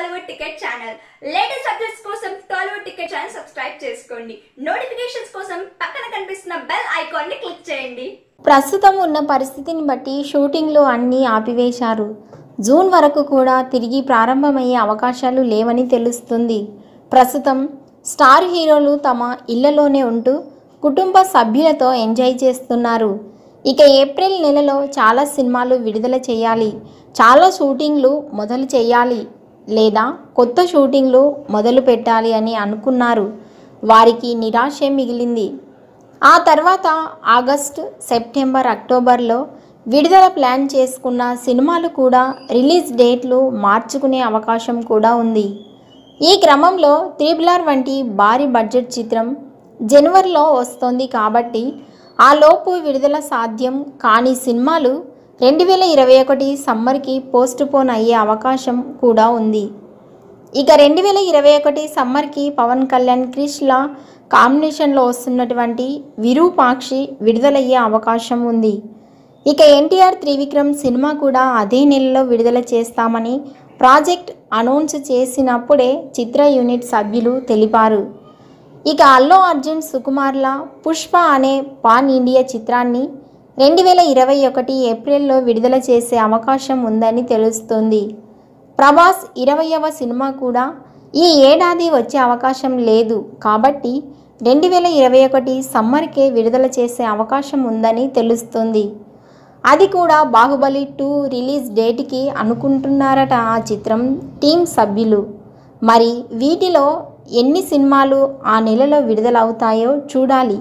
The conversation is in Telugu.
Tollywood ticket channel. Latest updates కోసం టాలీవుడ్ టికెట్ ఛానల్ సబ్స్క్రైబ్ చేసుకోండి. నోటిఫికేషన్స్ కోసం పక్కన కనిపిస్తున్న బెల్ ఐకాన్ ని క్లిక్ చేయండి. ప్రస్తుతం ఉన్న పరిస్థితిని బట్టి షూటింగ్లు అన్నీ ఆపివేశారు. జూన్ వరకు కూడా తిరిగి ప్రారంభమయ్యే అవకాశాలు లేవని తెలుస్తుంది. ప్రస్తుతం స్టార్ హీరోలు తమ ఇళ్లలోనే ఉంటూ కుటుంబ సభ్యులతో ఎంజాయ్ చేస్తున్నారు. ఇక ఏప్రిల్ నెలలో చాలా సినిమాలు విడుదల చేయాలి, చాలా షూటింగ్లు మొదలు చేయాలి లేదా కొత్త షూటింగ్లు మొదలు పెట్టాలి అని అనుకున్నారు. వారికి నిరాశే మిగిలింది. ఆ తర్వాత ఆగస్టు, సెప్టెంబర్, అక్టోబర్లో విడుదల ప్లాన్ చేసుకున్న సినిమాలు కూడా రిలీజ్ డేట్లు మార్చుకునే అవకాశం కూడా ఉంది. ఈ క్రమంలో RRR వంటి భారీ బడ్జెట్ చిత్రం జనవరిలో వస్తోంది కాబట్టి ఆ లోపు విడుదల సాధ్యం కాని సినిమాలు 2021 సమ్మర్కి పోస్ట్పోన్ అయ్యే అవకాశం కూడా ఉంది. ఇక 2021 సమ్మర్కి పవన్ కళ్యాణ్, క్రిష్ల కాంబినేషన్లో వస్తున్నటువంటి విరూపాక్షి విడుదలయ్యే అవకాశం ఉంది. ఇక ఎన్టీఆర్ త్రివిక్రమ్ సినిమా కూడా అదే నెలలో విడుదల చేస్తామని ప్రాజెక్ట్ అనౌన్స్ చేసినప్పుడే చిత్ర యూనిట్ సభ్యులు తెలిపారు. ఇక అల్లు అర్జున్, సుకుమార్ల పుష్ప అనే పాన్ ఇండియా చిత్రాన్ని 2021 ఏప్రిల్లో విడుదల చేసే అవకాశం ఉందని తెలుస్తుంది. ప్రభాస్ 20వ సినిమా కూడా ఈ ఏడాది వచ్చే అవకాశం లేదు కాబట్టి 2021 సమ్మర్కే విడుదల చేసే అవకాశం ఉందని తెలుస్తుంది. అది కూడా బాహుబలి 2 రిలీజ్ డేట్కి అనుకుంటున్నారట ఆ చిత్రం టీం సభ్యులు. మరి వీటిలో ఎన్ని సినిమాలు ఆ నెలలో విడుదలవుతాయో చూడాలి.